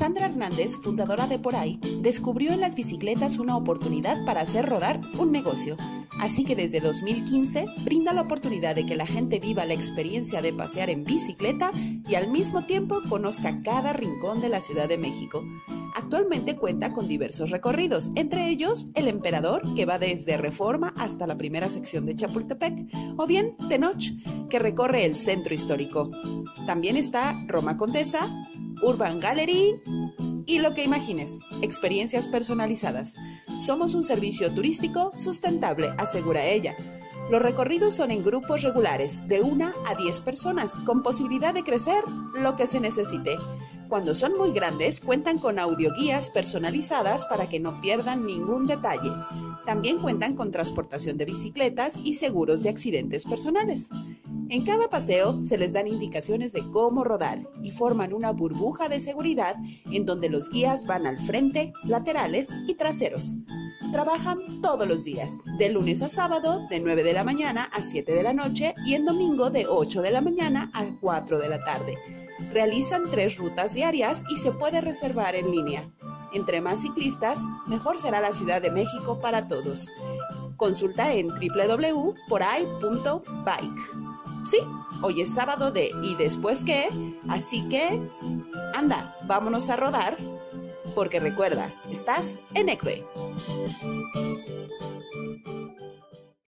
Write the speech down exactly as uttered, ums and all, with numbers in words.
Sandra Hernández, fundadora de Por Ahí, descubrió en las bicicletas una oportunidad para hacer rodar un negocio. Así que desde dos mil quince brinda la oportunidad de que la gente viva la experiencia de pasear en bicicleta y al mismo tiempo conozca cada rincón de la Ciudad de México. Actualmente cuenta con diversos recorridos, entre ellos El Emperador, que va desde Reforma hasta la primera sección de Chapultepec, o bien Tenoch, que recorre el centro histórico. También está Roma Condesa, Urban Gallery y lo que imagines, experiencias personalizadas. Somos un servicio turístico sustentable, asegura ella. Los recorridos son en grupos regulares, de una a diez personas, con posibilidad de crecer lo que se necesite. Cuando son muy grandes, cuentan con audioguías personalizadas para que no pierdan ningún detalle. También cuentan con transportación de bicicletas y seguros de accidentes personales. En cada paseo se les dan indicaciones de cómo rodar y forman una burbuja de seguridad en donde los guías van al frente, laterales y traseros. Trabajan todos los días, de lunes a sábado, de nueve de la mañana a siete de la noche y en domingo de ocho de la mañana a cuatro de la tarde. Realizan tres rutas diarias y se puede reservar en línea. Entre más ciclistas, mejor será la Ciudad de México para todos. Consulta en w w w punto por ahí punto bike. Sí, hoy es sábado de ¿y después qué? Así que, anda, vámonos a rodar, porque recuerda, estás en E C B E.